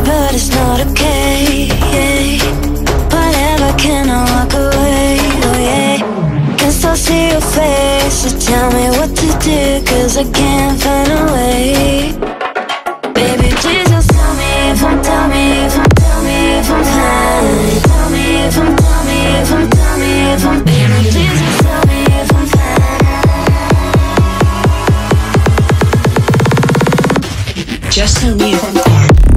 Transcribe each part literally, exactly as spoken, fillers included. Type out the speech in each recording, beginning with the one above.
it, but it's not okay. Whatever, can I walk away? Oh yeah. Can still see your face, so tell me what to do, cause I can't find a way. Baby, please just tell me if I'm, tell me if I'm, tell me if I'm fine. Tell me if I'm, tell me if I'm, tell me if I'm, baby, please just tell me if I'm fine. Just tell me if I'm fine.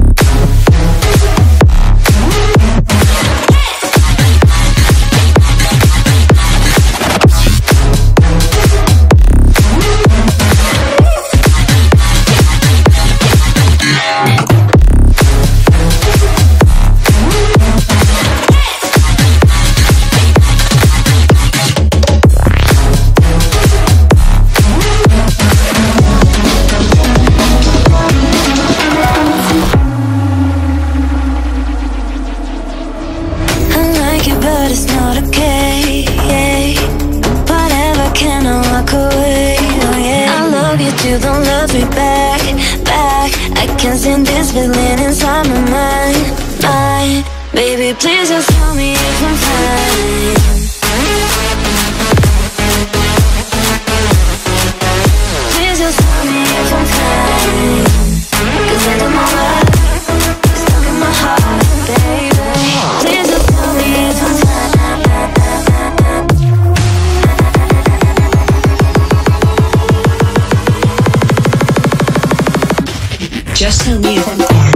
But it's not okay. Whatever, can I walk away? Oh yeah. I love you too, don't love me back, back. I can't stand this feeling inside my mind, mind. Baby, please just tell me if I'm fine. Please just tell me if I'm fine, cause I don't know why it's stuck in my heart, baby. Please just tell me if I'm fine. Just tell me if I'm fine.